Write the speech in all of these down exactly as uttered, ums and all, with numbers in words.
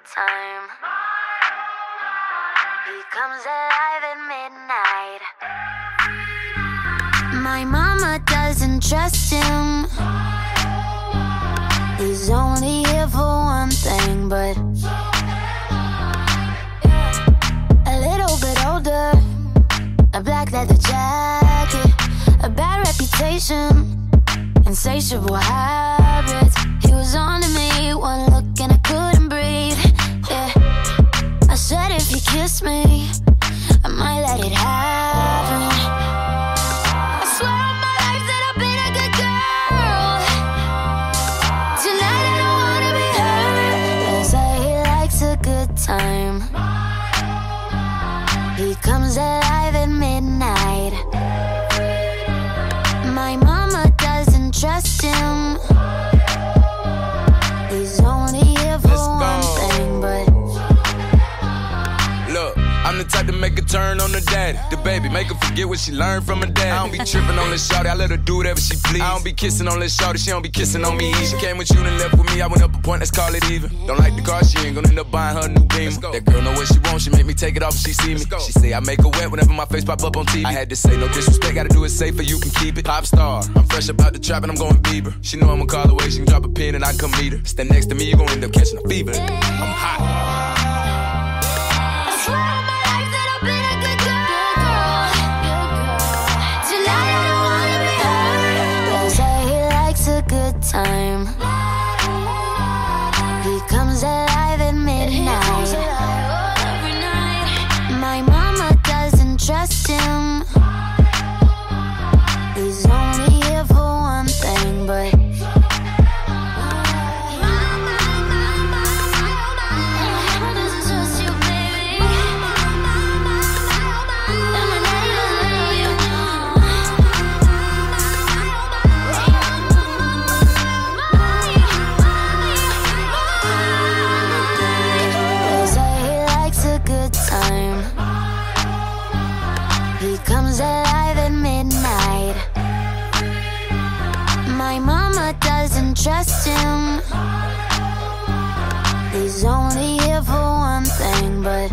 time. He comes alive at midnight. My mama doesn't trust him. He's only here for one thing, but a little bit older, a black leather jacket, a bad reputation, insatiable habits. He was on to me, one look and I couldn't breathe. Yeah, I said if he kissed me, I might let it happen. I swear on my life that I've been a good girl. Tonight I don't wanna be hurt. They say he likes a good time. He comes alive at midnight. My mama doesn't trust him. He's only here for one thing, but look, I'm the type to make a turn on the daddy. The baby, make her forget what she learned from her dad. I don't be tripping on this shawty, I let her do whatever she please. I don't be kissing on this shawty, she don't be kissing on me. She came with you and left with me, I went up a point, let's call it even. Don't like the car, she ain't gonna end up buying her a new beam. That girl know what she wants, she make me take it off if she see me. She say I make her wet whenever my face pop up on T V. I had to say no disrespect, gotta do it safer, you can keep it. Pop star, I'm fresh about the trap and I'm going Bieber. She know I'ma call away, she can drop a pin and I come meet her. Stand next to me, you gon' end up catching a fever. I'm hot. Time. He comes alive at midnight. My mama doesn't trust him. He's only here for one thing, but alive at midnight. My mama doesn't trust him. He's only here for one thing, but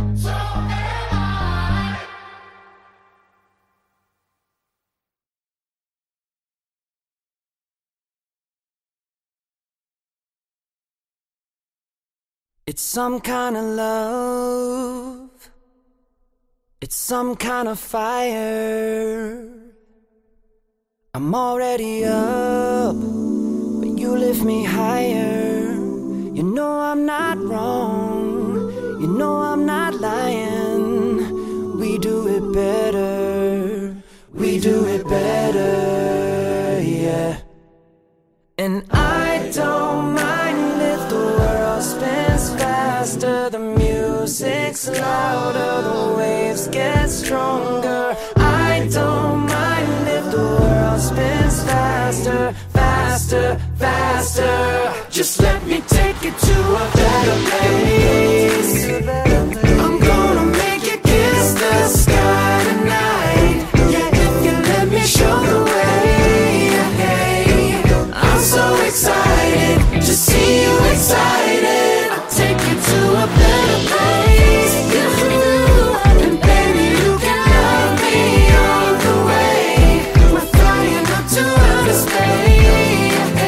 it's some kind of love. It's some kind of fire. I'm already up, but you lift me higher. You know I'm not wrong, you know I'm not lying. We do it better, we do it better, yeah. And I don't mind if the world spins faster, the music's louder, the waves get stronger. I don't mind if the world spins faster, faster, faster. Just let me take you to a better place. I'm gonna make you kiss the sky tonight. Yeah, if you let me show the way. Hey, I'm so excited to see you excited. I'll take you to a better place. And baby, you can love me all the way. We're flying up to outer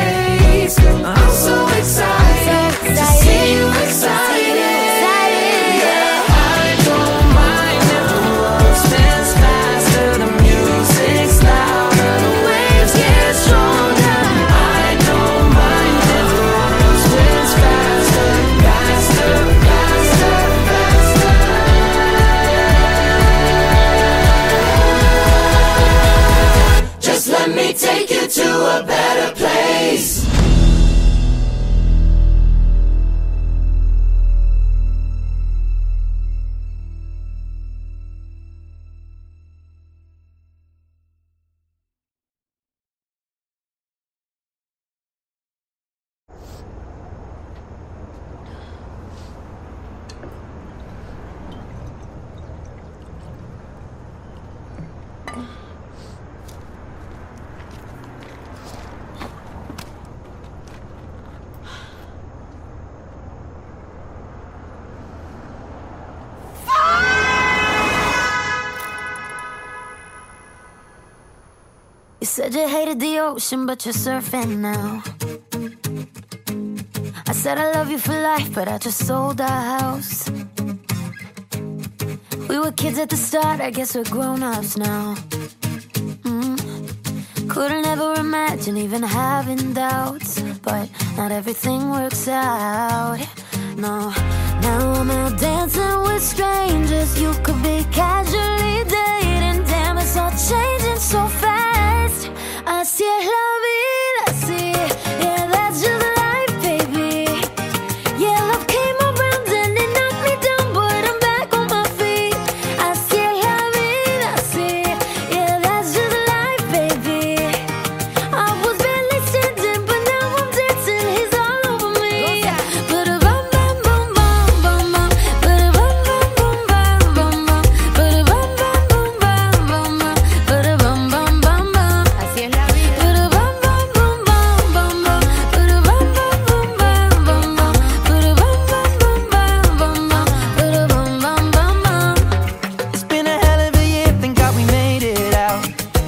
space. I'm so excited to see you excited. Said you hated the ocean, but you're surfing now. I said I love you for life, but I just sold our house. We were kids at the start, I guess we're grown-ups now. mm. Couldn't ever imagine even having doubts, but not everything works out. No, now I'm out dancing with strangers. You could be casually dating. Damn, it's all changing so fast. Así es la vida, así. Yeah, that's just life, baby. Yeah, love came around and it knocked me down, but I'm back on my feet. Así es la vida, así. Yeah, that's just life, baby. I was barely standing, but now I'm dancing. He's all over me. Ba-da-bum, bum, bum, bum, bum, bum. Ba-da-bum, bum, bum, bum, bum, bum. Ba-da-bum, bum, bum, bum, bum, bum. Ba-da-bum, bum, bum, bum. Así es la vida. Ba-da-bum, bum, bum, bum, bum, bum. Ba-da-bum, bum, bum, bum, bum, bum. Ba-da-bum, bum, bum, bum, bum, bum. Ba-da-bum, bum, bum, bum. It's been a hell of a year, thank God we made it out.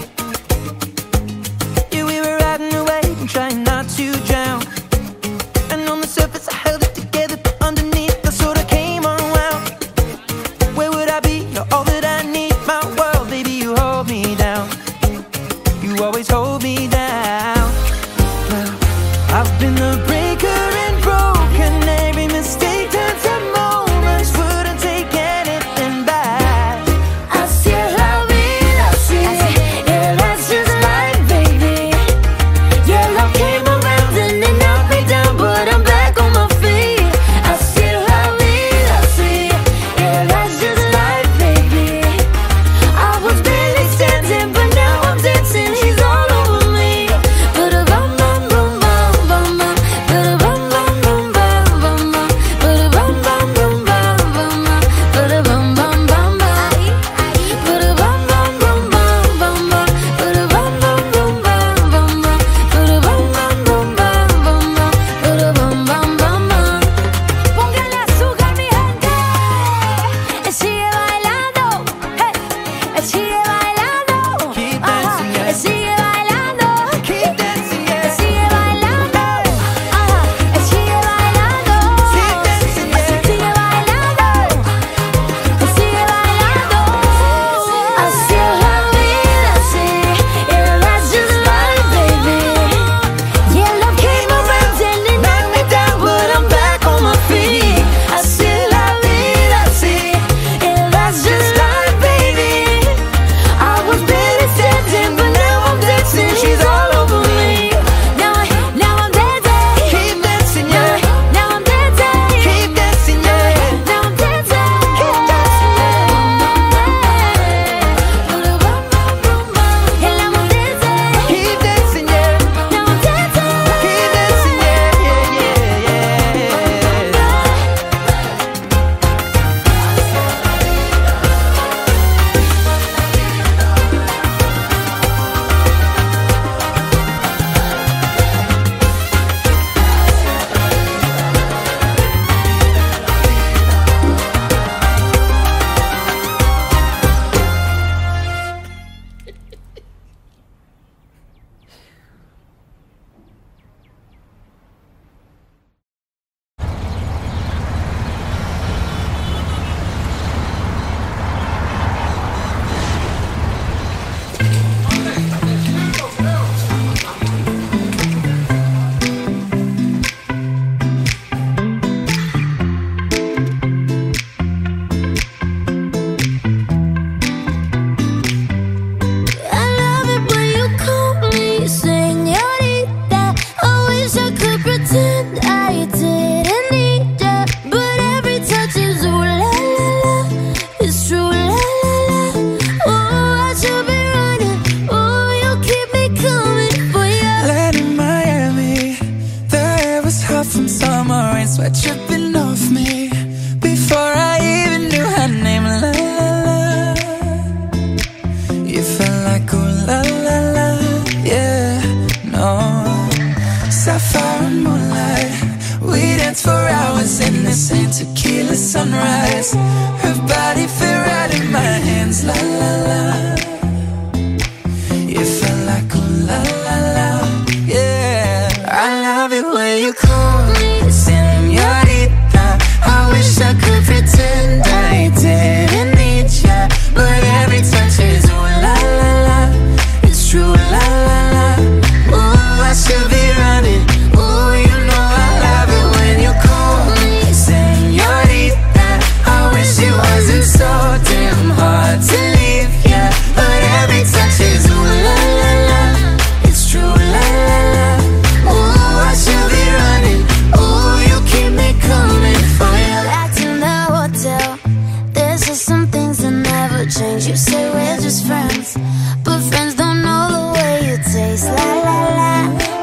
Yeah, we were riding away and trying not to drown. And on the surface I held it together, but underneath I sort of came unwound. Where would I be? You're all that I need. My world, baby, you hold me down. You always hold me down. Well, I've been the breaker and broken. Every mistake turns to moments. Wouldn't take anything back. Así es la vida, así. Yeah, that's just life, baby. Yeah, love came around and it knocked me down, but I'm back on my feet. Así es la vida, así. Yeah, that's just life, baby. I was barely standing, but now I'm dancing. He's all over me. Ba-da-bum, bum, bum, bum, bum, bum. Ba-da-bum, bum, bum, bum, bum, bum. Ba-da-bum, bum, bum, bum, bum, bum. Ba-da-bum, bum, bum, bum. Ba-da-bum, bum, bum, bum, bum, bum. Ba-da-bum, bum, bum, bum, bum, bum. Ba-da-bum, bum, bum, bum, bum, bum. Ba-da-bum, bum, bum, bum. Póngale azúcar, mi gente. Él sigue bailando. Hey. Él sigue bailando. Keep Ajá. dancing, yeah. Él sigue bailando. Keep dancing, Él yeah. sigue bailando. Ajá. Él sigue bailando. Keep dancing, Él yeah. sigue bailando. Él sigue bailando. Así es la vida, así. Yeah, that's just life, baby. Yeah, love came around and it knocked me down, but I'm back on my feet. Así es la vida, así. Yeah, that's just life, baby. I was barely standing, but now I'm dancing. She's all over me. Now, I, now I'm dancing. Keep dancing, Now, yeah. I, now I'm dancing. Keep dancing, yeah. Now I'm dancing. Keep dancing. Yeah, now I'm dancing. Keep dancing, yeah. Now I'm dancing. Keep dancing, yeah, yeah, yeah, yeah. I love it when you call me señorita. I wish I could pretend I didn't need ya, but every touch is ooh la la la. It's true la la la. Oh, I should be running. Oh, you keep me coming for ya. Land in Miami, the air was hot from summer rain, sweat dripping off me before I even knew her name. La la la, you felt like ooh la la la, yeah, no. Sapphire and moonlight, we danced for hours in the same tequila sunrise. Her body fit right in my hands, la la la. You felt like ooh la when you call me señorita. I wish I could pretend I didn't need ya, but every touch is ooh la la la. It's true, la la la. Ooh, I should be running. Ooh, you know I love it when you call me señorita. I wish it wasn't so damn hard to leave ya, but every touch is ooh la la la. It's true, la la la. Ooh, I should be running. Ooh, you keep me coming for ya. Back in the hotel, there's just some things that never change. You say we're just friends, but friends don't know the way you taste. La la la.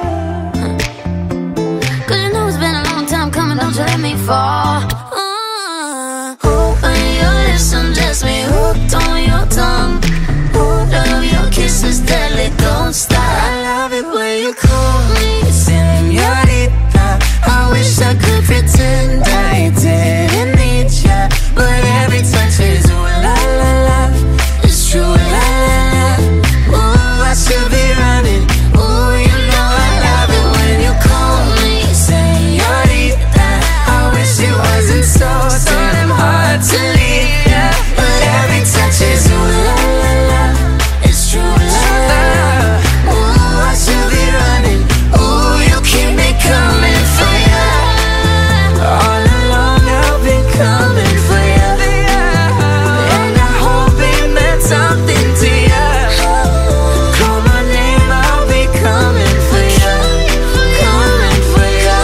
Cause you know it's been a long time coming, don't you let me fall. uh, Open your lips and just me hooked on your tongue. Oh, love your kisses deadly, don't stop. I love it when you call me señorita. I wish I could pretend I didn't need ya, but every touch is ooh la la la. It's true, la la la. Ooh, I should be running. Ooh, you know I love it when you call me señorita. I wish it wasn't so damn hard to leave ya, but every touch is ooh la la la. It's true, la la la. Ooh, I should be running. Ooh, you keep me coming for ya. All along I've been coming for ya, and I hope it meant something to ya. Call my name, I'll be coming for ya, coming for ya,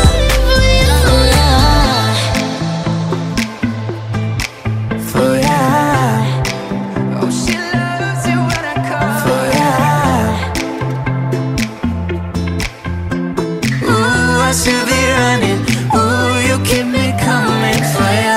for ya. Oh, she loves it when I call for ya. Ooh, I should be running. Ooh, you keep me coming for ya.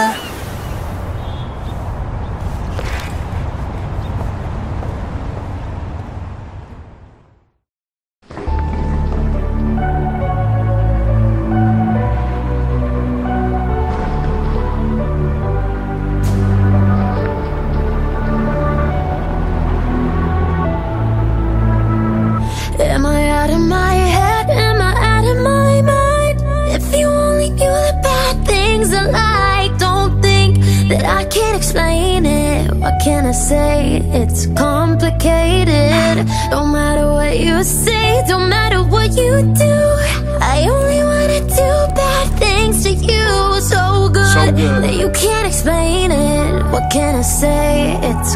Am I out of my head? Am I out of my mind? If you only knew the bad things I like, don't think that I can't explain it. What can I say? It's complicated. Don't matter what you say, don't matter what you do, I only wanna do bad things to you. So good, So good. that you can't explain it. What can I say? It's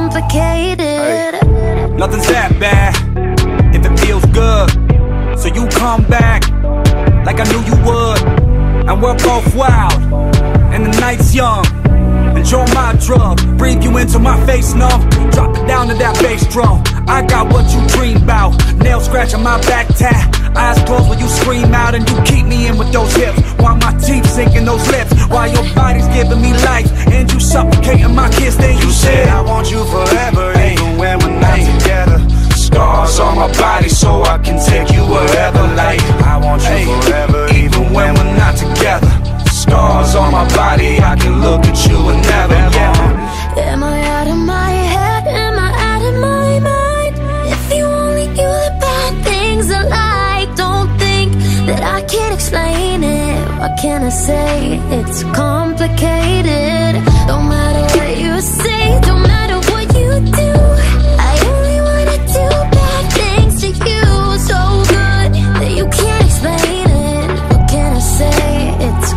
complicated. Nothing's that bad if it feels good. So you come back like I knew you would, and we're both wild and the night's young. Enjoy my drug, breathe you into my face numb. Drop it down to that bass drum. I got what you dream about. Nail scratching my back tat. Eyes closed when you scream out, and you keep me in with those hips, while my teeth sink in those lips, while your body's giving me life, and you suffocating my kiss. Then you said I want you forever, even when we're not together. Scars on my body so I can take you wherever. Like I want you forever, even when we're not together. Scars on my body, I can look at you and never, yeah. Am I out of my head? Am I out of my mind? If you only knew the bad things I like, don't think that I can't explain it. What can I say? It's complicated. Don't matter what you say, don't matter what you do, I only wanna do bad things to you. So good that you can't explain it. What can I say? It's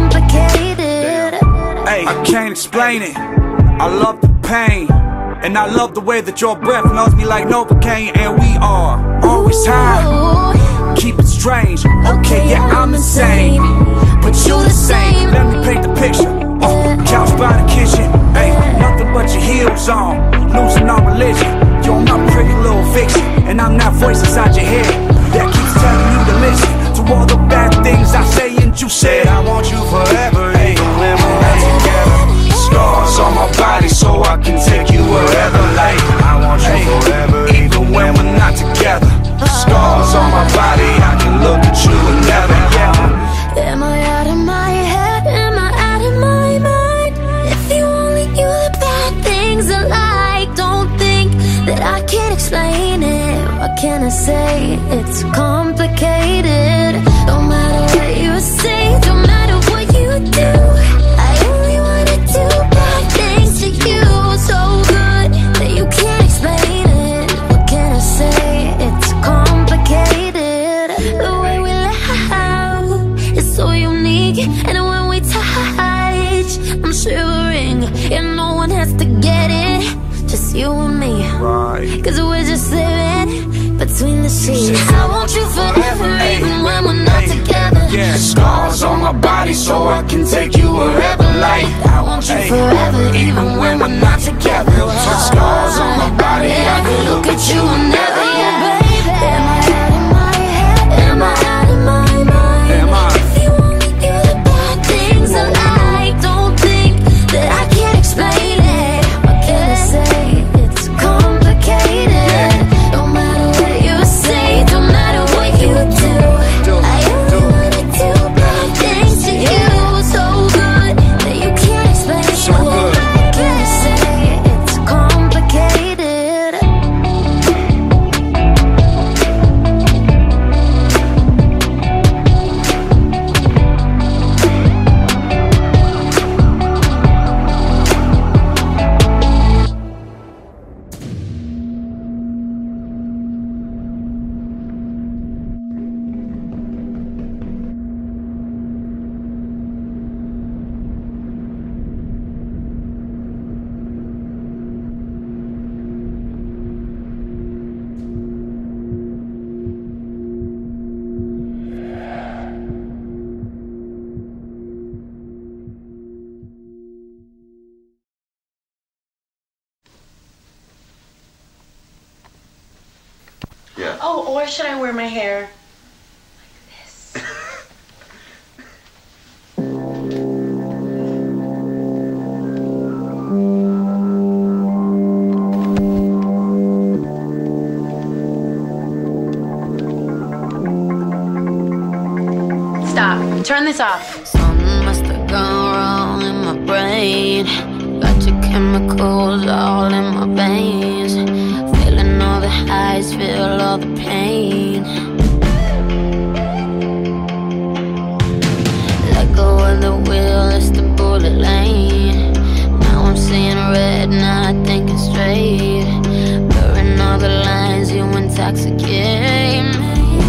complicated. Hey, I can't explain it. I love the pain, and I love the way that your breath melts me like Novocaine. And we are always high, keep it strange. Okay, yeah, I'm insane, but you the same. Let me paint the picture. Uh, couch by the kitchen, hey, nothing but your heels on, losing all religion. You're my pretty little fiction, and I'm that voice inside your head that keeps telling you to listen to all the bad things I say. And you said I want you forever, even when we're not together. Scars on my body so I can take you wherever. Like I want you forever, even when we're not together. Scars on my body, I can look at you and never, yeah. Am I out of my head? Am I out of my mind? If you only knew the bad things I like, don't think that I can't explain it. What can I say? It's it's you and me. Right. Cause we're just living between the sheets. I want you forever, even when we're not together. Yeah, scars on my body so I can take you wherever, like I want you forever, even when we're not together. Scars on my body, I could look at you and never, yeah, baby. Am I out of my head? Am I out of my mind? Am I? If you only knew the bad things I like, don't think that I can't explain it. What can I say? It's complicated. No matter what you say, no matter what you do, I only wanna do bad things to you. So good that you can't explain it. So good. What can I say? It's complicated. Yeah. Oh, or should I wear my hair like this? Stop. Turn this off. Something must have gone wrong in my brain. Got your chemicals all in my veins. Feeling all the highs, feel all the pain. Let go of the wheel, it's the bullet lane. Now I'm seeing red, now I thinking straight. Blurring all the lines, you intoxicate me.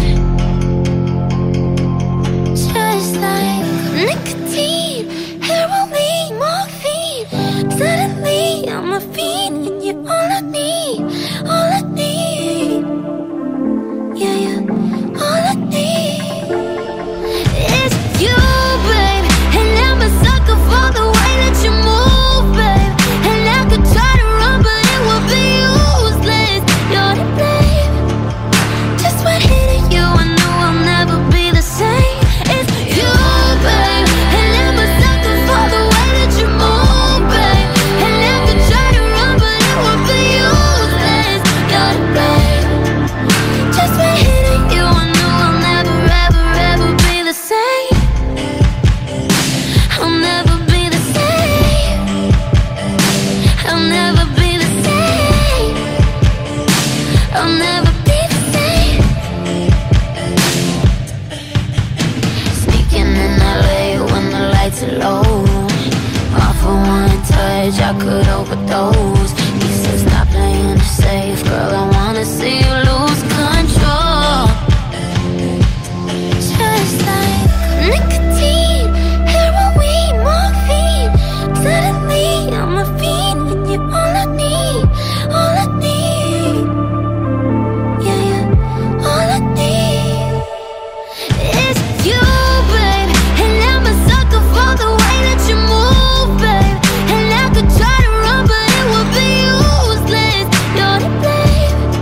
Just like nicotine, heroin, morphine. Suddenly I'm a fiend and you're all I need, all I need. Yeah, yeah, all I need is you, babe. And I'm a sucker for the way that you move, babe. And I could try to run, but it would be useless. You're to blame. Just when hitting you, I knew I'll never be the same. It's you, babe. And I'm a sucker for the way that you move, babe. And I could try to run, but it would be useless. You're to blame. Just when hitting you, I knew I'll never, ever, ever be the same. I'll never be the same. I'll never be the same. I'll never be the same. Sneaking in L A when the lights are low. All for one touch, I could overdose. He said stop playing it safe, girl, I wanna see you lose control. Just like nicotine, heroin, morphine. Suddenly I'm a fiend and you're all I need, all I need. Yeah, yeah, all I need is you, babe. And I'm a sucker for the way that you move, babe. And I could try to run, but it would be useless. You're to blame.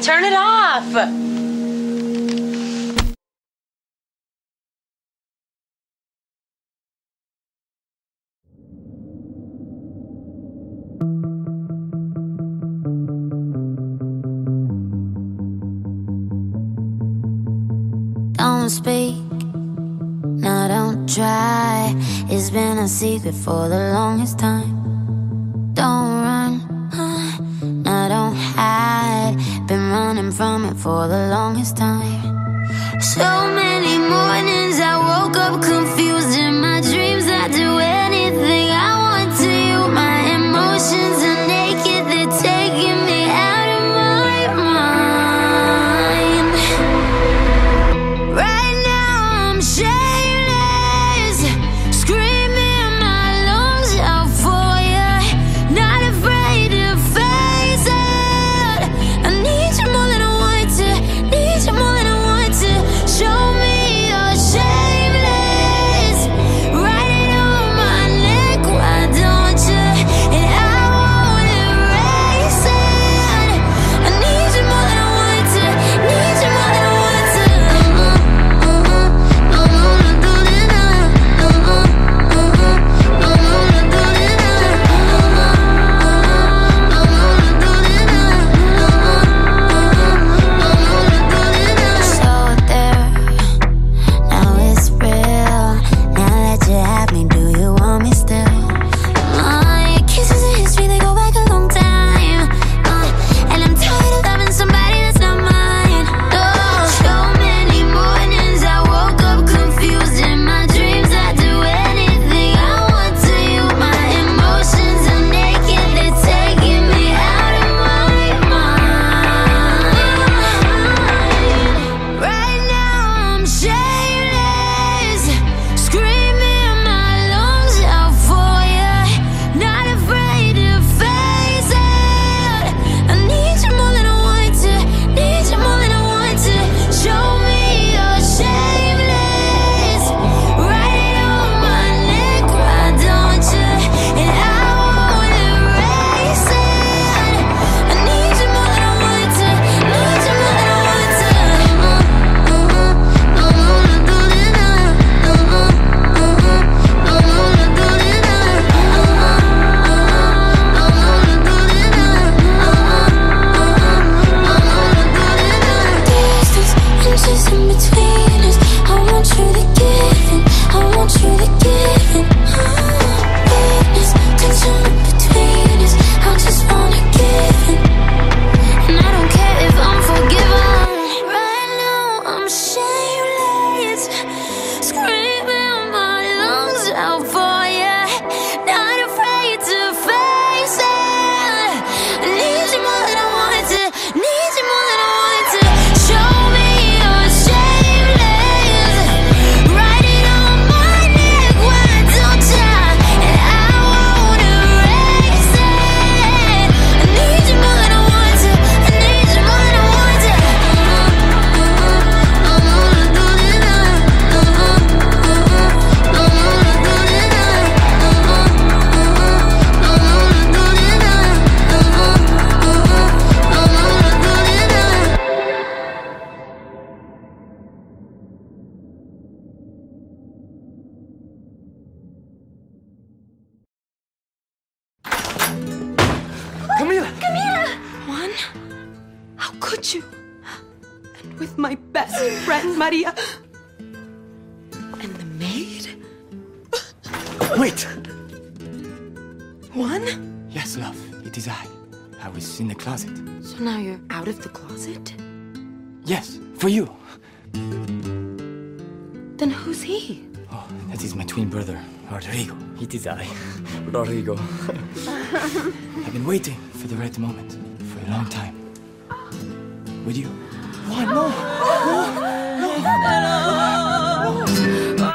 Turn it off. Don't speak, no, don't try. It's been a secret for the longest time. Don't run, huh? No, don't hide. Been running from it for the longest time. So many mornings I woke up confused. In my dreams I do anything I want to you. My emotions are naked, they're taking me out of my mind. Right now I'm shameless, screaming my lungs out for you. Not afraid to face it. I need you more than I want to, need you more than I want to. Show me you're shameless. Write it on my neck, why don't you? And I won't erase it. I need you more than I want to, need you more than I want to. Uh-uh, uh-uh, no more to do this now. Uh-uh, uh-uh, no more to do this now. Uh-uh, uh-uh, no more to do this now. Uh-uh, uh-uh, no more to do this now. So there, now it's real. Now that you have me, do you want me still? My kisses and history, they go back a long time. Uh, and I'm tired of loving somebody that's not mine. Oh, so many mornings I woke up confused. In my dreams I do anything I want to you. My emotions are naked, they're taking me out of my mind. Right now I'm shameless, screaming my lungs out for you. Not afraid to face it. I need you more than I want to, need you more than I want to. Show me you're shameless. Write it on my neck, why don't you? And I won't erase it. I need you more than I want to, need you more than I want to. Uh-uh, uh-uh, no more to do this now. Uh-uh, uh-uh, no more to do this now. Uh-uh, uh-uh, no more to do this now. Uh-uh, uh-uh, no more to do this now. Distance, inches in between us. I want you to give it, I want you to give it. Uh, weakness, tension in between us. I just wanna give it. And I don't care if I'm forgiven. Right now I'm shameless, screaming my lungs out for you. Not afraid to face it. I need you more than I want to, need you more than I want to. Show me you're shameless. Write it on my neck, why don't you? And I won't erase it. I need you more than I want to, I need you more than I want to. Uh-uh, uh-uh, no more to do this now. Uh-uh, uh-uh, no more to do this now. Uh-uh, uh-uh, no more to do this now. Uh-uh, uh-uh, no more to do this now. Camila! Camila! Juan, how could you? And with my best friend, Maria. And the maid? Wait! Juan? Yes, love, it is I. I was in the closet. So now you're out of the closet? Yes, for you. Then who's he? Oh, that is my twin brother, Rodrigo. It is I, Rodrigo. I've been waiting for the right moment for a long time. With you. What? No! No! No!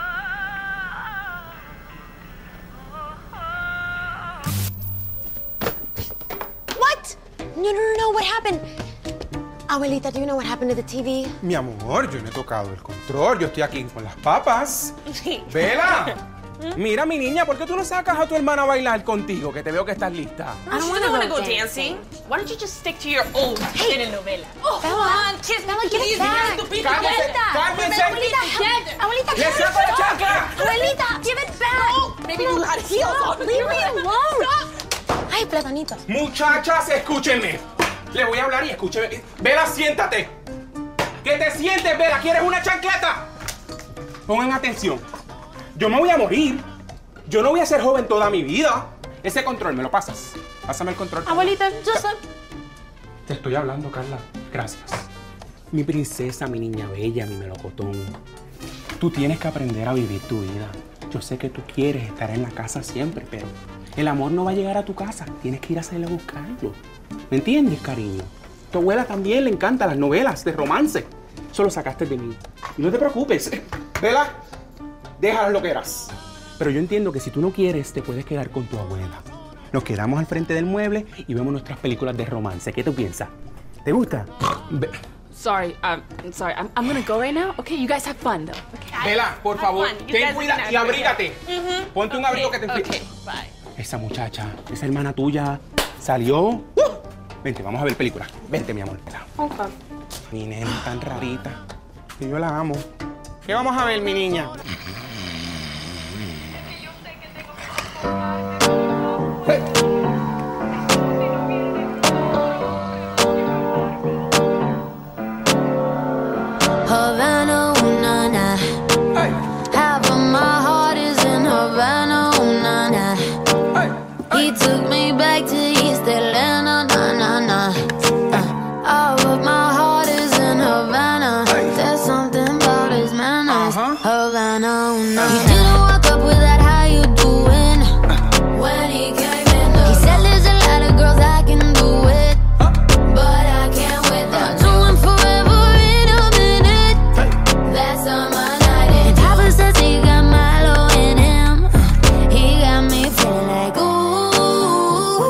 What? No, no, no, no, what happened? Abuelita, do you know what happened to the T V? Mi amor, yo no he tocado el control. Yo estoy aquí con las papas. Sí. ¡Vela! Mira, mi niña, ¿por qué tú no sacas a tu hermana a bailar contigo? Que te veo que estás lista. I don't want to go, go dancing. dancing. Why don't you just stick to your old hey. telenovela? Oh, Bella, come on, kiss Bella, me, give please. it back. Cálmese, cálmese. Abuelita, abuelita, ¡Le saco la chancla! Abuelita, give it back. Oh, maybe you had heels on. Leave me alone. Ay, platanitos. Muchachas, escúchenme. Le voy a hablar y escúcheme. Vela, siéntate. ¿Qué te sientes, Vela? ¿Quieres una chancleta? Pongan atención. Yo me voy a morir. Yo no voy a ser joven toda mi vida. Ese control, ¿me lo pasas? Pásame el control. Abuelita, yo soy... Te estoy hablando, Carla. Gracias. Mi princesa, mi niña bella, mi melocotón. Tú tienes que aprender a vivir tu vida. Yo sé que tú quieres estar en la casa siempre, pero el amor no va a llegar a tu casa. Tienes que ir a salir a buscarlo. ¿Me entiendes, cariño? Tu abuela también le encantan las novelas de romance. Eso lo sacaste de mí. Y no te preocupes. Vela, déjalas lo que eras. Pero yo entiendo que si tú no quieres, te puedes quedar con tu abuela. Nos quedamos al frente del mueble y vemos nuestras películas de romance. ¿Qué tú piensas? ¿Te gusta? Ve Sorry, um, I'm sorry. I'm, I'm gonna go right now. Okay, you guys have fun though. Okay. Vela, por favor, ten cuidado y abrígate. Mm-hmm. Ponte un abrigo que te enfríe. Okay, bye. Esa muchacha, esa hermana tuya, salió. Uh, vente, vamos a ver películas. Vente, mi amor. Okay. Mi nena tan rarita, que yo la amo. ¿Qué vamos a ver, mi niña? Hey. Havana, ooh, na, na. Hey. Half of my heart is in Havana, ooh, na, na. Hey. Hey. He took me back to East Atlanta, na, na, na. Uh, all of my heart is in Havana. Hey. There's something about his manners. Uh-huh. Havana, ooh, na. He didn't walk up with that how you doing when he came in. He said there's a lot of girls I can do it, but I can't with that. Do him forever in a minute. That's on my night. And Papa says he got Milo in him. He got me feeling like ooh.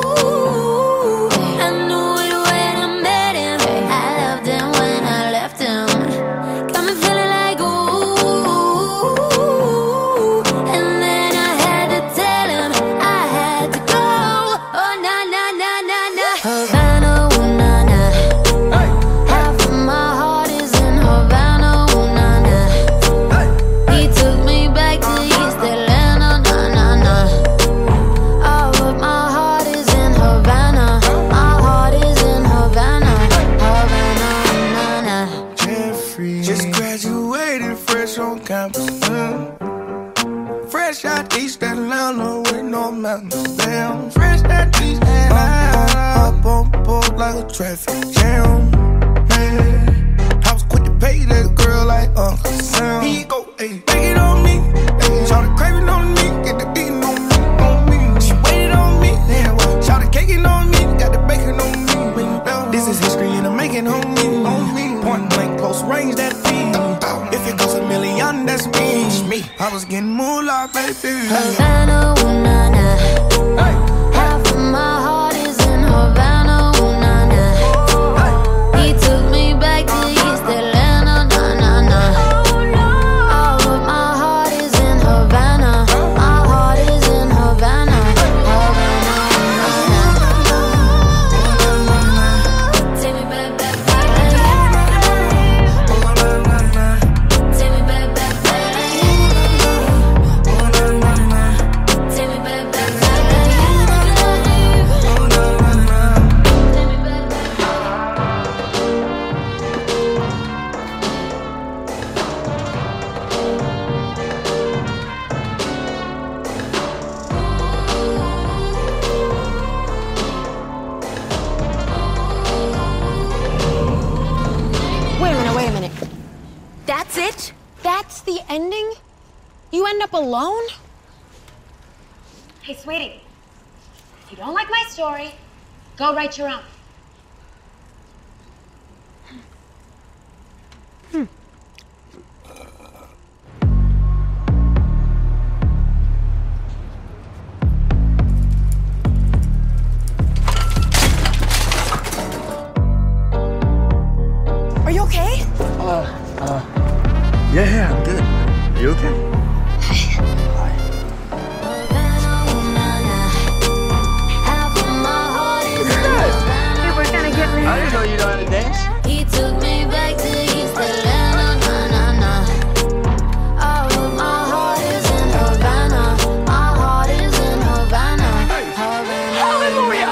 I knew it when I met him. I loved him when I left him. Got me feeling like ooh. And then I had to tell him I had to go. Oh na na na na na. Havana, ooh na na. Hey. Half of my heart is in Havana, ooh na na. Hey. He took me back to East Atlanta, na na na. All of my heart is in Havana. My heart is in Havana, Havana, na na. Jeffrey just graduated fresh on campus. Mm. Fresh out East Atlanta with no mountains. Damn, fresh out East Atlanta. Up on board like a traffic jam. Man, I was quick to pay that girl like Uncle Sam. He go, ayy, take it on me. Ayy, shout the craving on me, get the beating on me, on me. She waited on me, damn, shout the caking on me, got the bacon on me. This is history and I'm making on me, on me. Point blank, close range, that feed. If it goes a million, that's me. me. I was getting moolah, baby. Havana, ooh na na. Hey. Half of my heart is in Havana, ooh na na. He took me back to East Atlanta, na na na. All of my heart is in Havana. My heart is in Havana, Havana, na na. Take me back, back, back. Take me back, back, back. Take me back, back, back. Wait a minute, wait a minute. That's it? That's the ending? You end up alone? Hey, sweetie, if you don't like my story, go write your own. Are you okay? Yeah, yeah, I'm good. You okay? I didn't know you know how to dance. He took me back to East Atlanta, na na na. Oh, my heart is in Havana. My heart is in Havana. Havana. Hallelujah.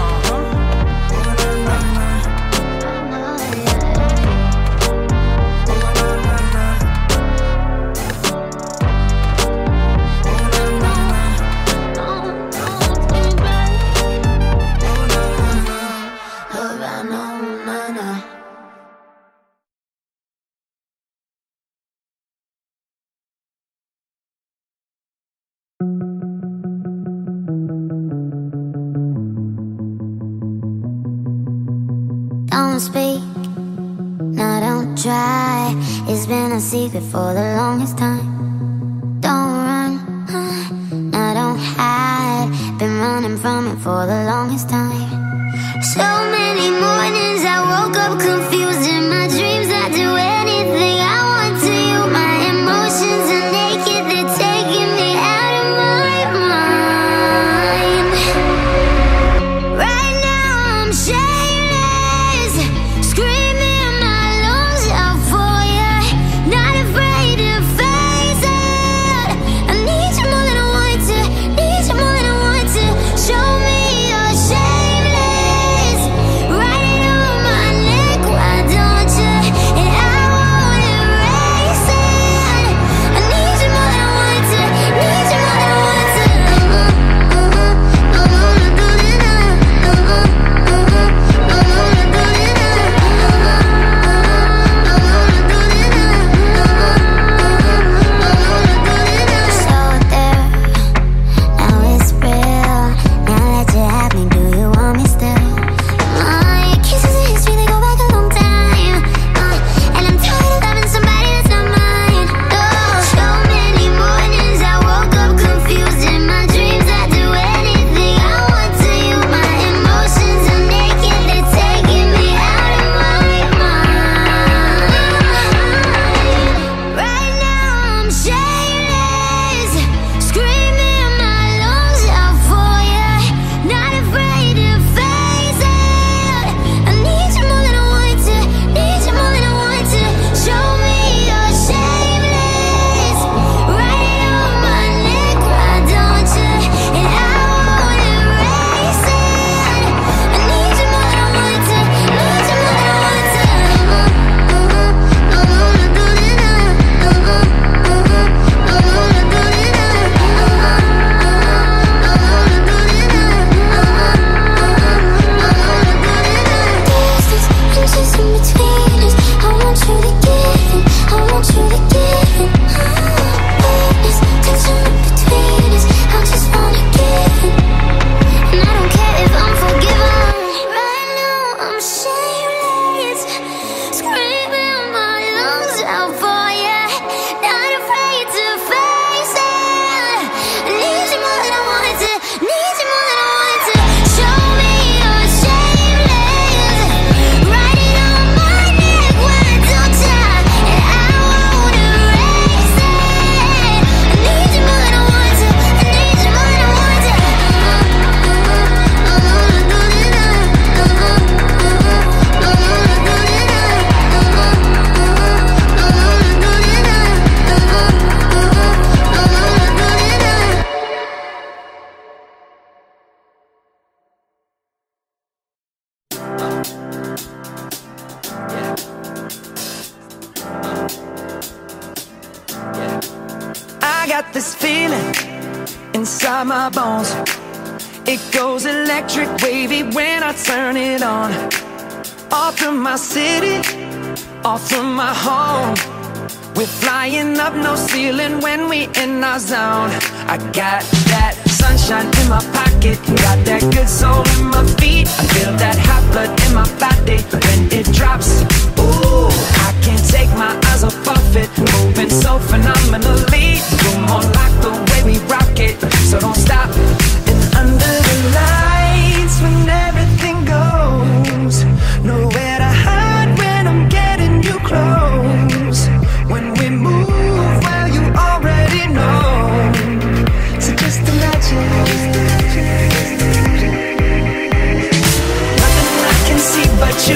Don't speak, no, don't try. It's been a secret for the longest time. Don't run, no, don't hide. Been running from it for the longest time. So many mornings I woke up confused. In my dreams I do anything I want to you. My emotions are naked, they're taking me out of my mind. Right now I'm shameless, screaming my lungs out for you. Not afraid to face it. I need you more than I want to, need you more than I want to. Show me you're shameless. Write it on my neck, why don't you? And I won't erase it. I need you more than I want to, need you more than I want to. Uh-huh, uh-huh, I wanna do this now. Uh-huh, uh-huh, I wanna do this now. Uh-huh, I wanna do this now. Uh-huh, uh-huh, I wanna do this now. So there, now it's real. Now that you have me, do you want me still? My kisses and history, they go back a long time. Uh, and I'm tired of loving somebody that's not mine. Oh, so many mornings I woke up confused. In my dreams I do anything I want to you. My emotions are naked, they're taking me out of my mind. Right now I'm shameless, screaming my lungs out for you. Not afraid to face it. I need you more than I want to, need you more than I want to. Show me you're shameless. Write it on my neck, why don't you? And I won't erase it. I need you more than I want to, need you more than I want to. Uh-huh, uh-huh, I wanna do this now. Uh-huh, uh-huh, I wanna do this now. Uh-huh, uh-huh, I wanna do this now. Uh-huh, uh-huh, I wanna do this now. Distance, inches in between us. I want you to give in, I want you to give in. Witness, tension in between us. I just wanna give in. And I don't care if I'm forgiven. Right now I'm shameless, screaming my lungs out for you. Not afraid to face it. I need you more than I want to, need you more than I want to. Show me you're shameless. Write it on my neck, why don't you? And I won't erase it. I need you more than I want to, I need you more than I want to. Uh-huh, uh-huh, I wanna do this now. Uh-huh, uh-huh, I wanna do this now. Uh-huh, uh-huh, I wanna do this now. Uh-huh, uh-huh, I wanna do this now. I got this feeling inside my bones. It goes electric wavy when I turn it on. Off from my city, off from my home. We're flying up, no ceiling when we in our zone. I got that sunshine in my pocket, got that good soul in my feet. I feel that hot blood in my body when it drops. Ooh, I can't take my eyes off of it, moving so phenomenally. You're more like the way we rock it, so don't stop. And under the lights, when everything goes, nowhere to hide when I'm getting you close. When we move, well, you already know. So just imagine, nothing I can see but you.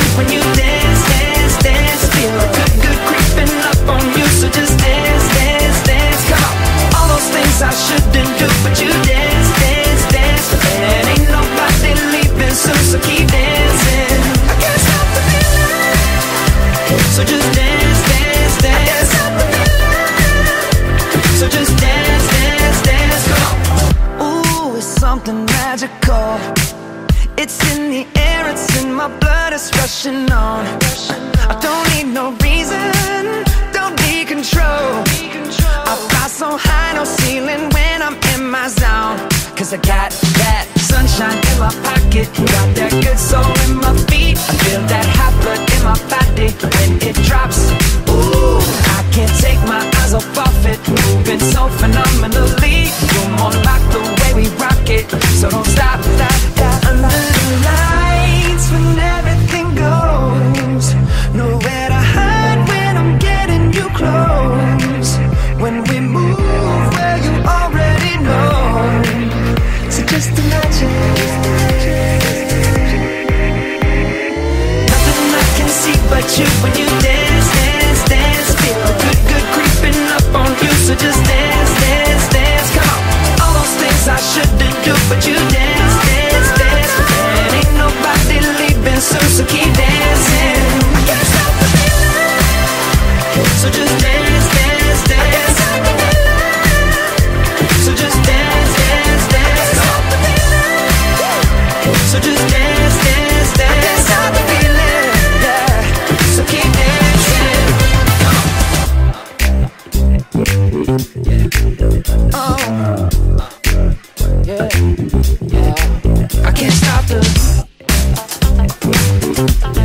So just dance, dance, dance. So just dance, dance, dance. Come on. Ooh, it's something magical. It's in the air, it's in my blood, it's rushing on. I don't need no reason, don't need control. I fly so high, no ceiling when I'm in my zone. Cause I got that sunshine in my pocket, got that good soul in my feet. I feel that hot blood in my body when it drops. Ooh, I can't take my eyes off of it, moving so phenomenally. You're more like the way we rock it, so don't stop, stop, stop. Under the lights when everything goes, nowhere to hide when I'm getting you close. When we move where you already know, so just imagine. Nothing I can see but you when you dance, dance, dance. Feel a good, good creeping up on you, so just dance, dance, dance. Come on, all those things I shouldn't do, but you dance, dance, dance. And ain't nobody leaving soon, so keep dancing. I can't stop the feeling, so just dance, dance, dance. So just dance, dance, dance. So just dance, dance, dance. I can't stop the feeling, yeah. So keep dancing. Oh, yeah, yeah. I can't stop the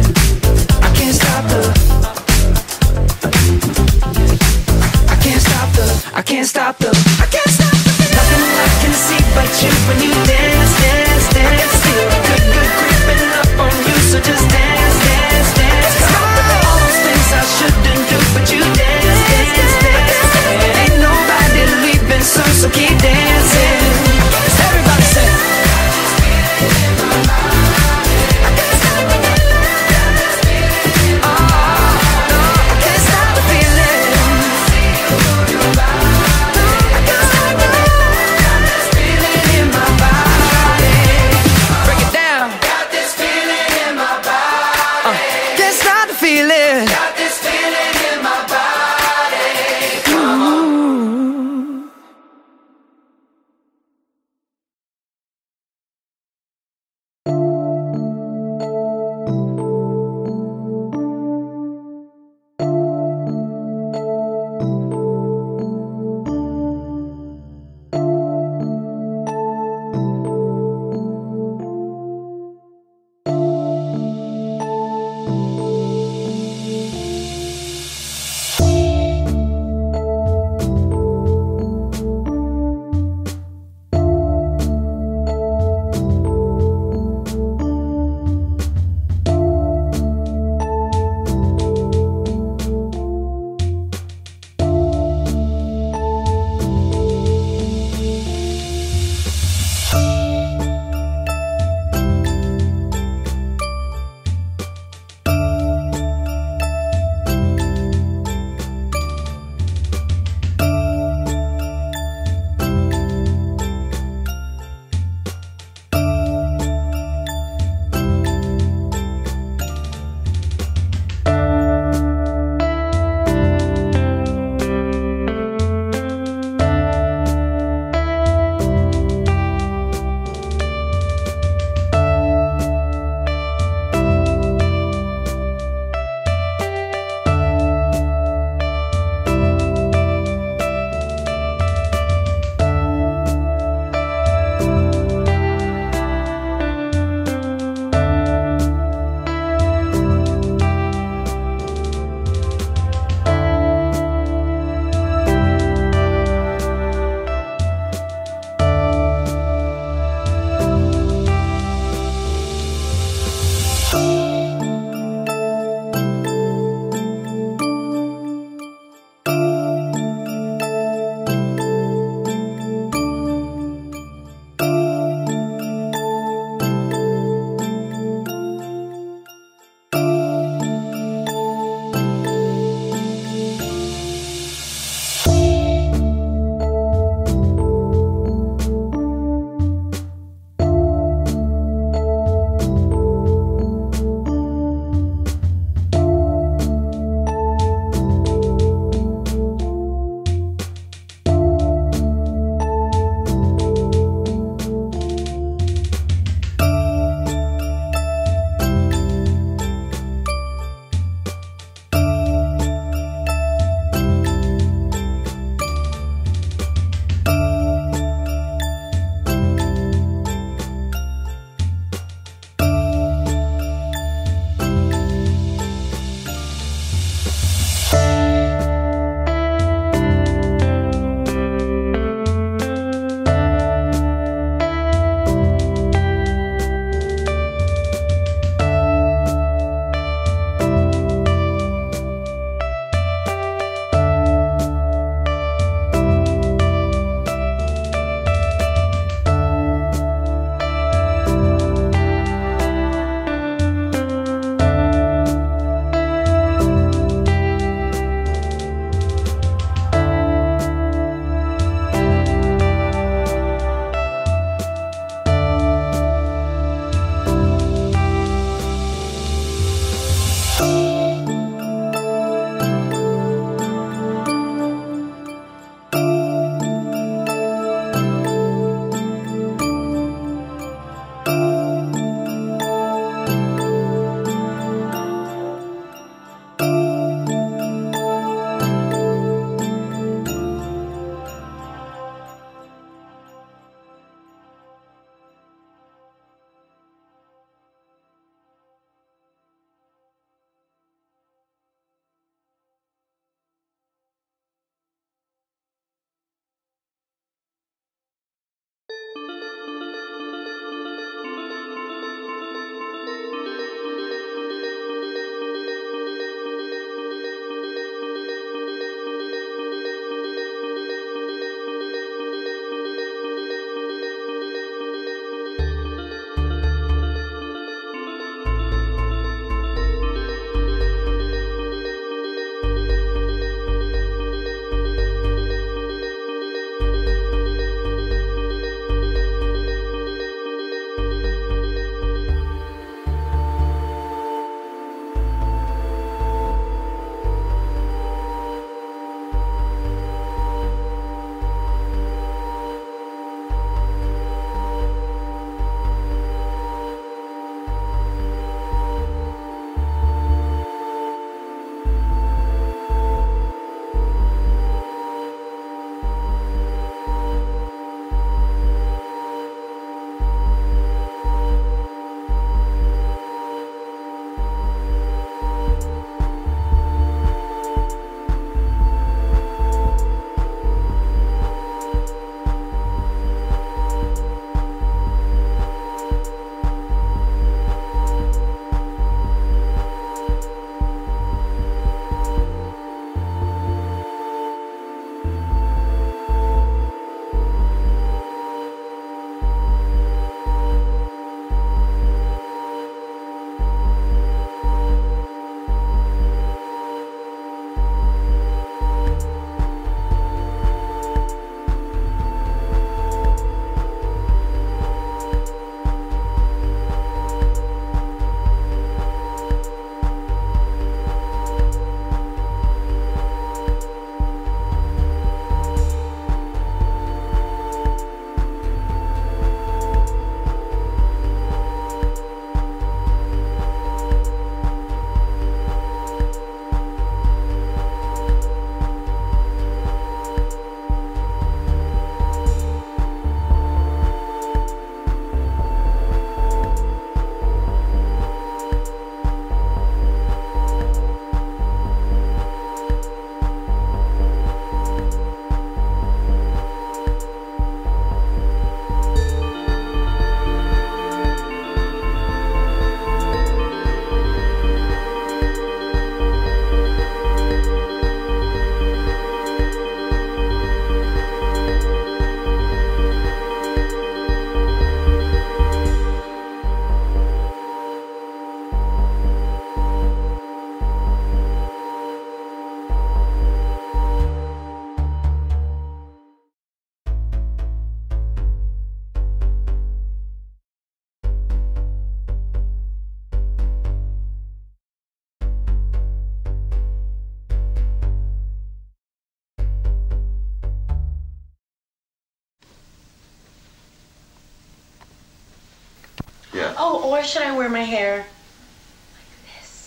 or should I wear my hair like this?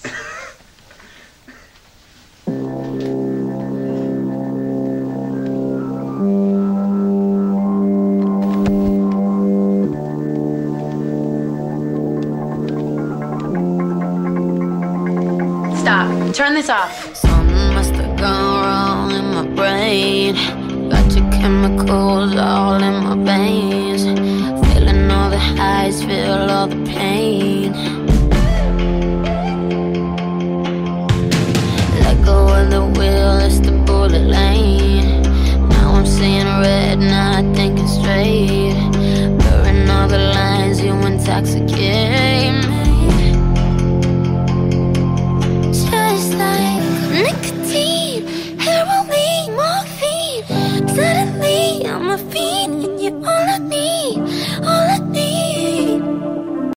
Stop. Turn this off. Something must have gone wrong in my brain. Got your chemicals all in my veins. Feeling all the highs, feel all the pain. Let go of the wheel, it's the bullet lane. Now I'm seeing red, not thinking straight. Blurring all the lines, you intoxicate.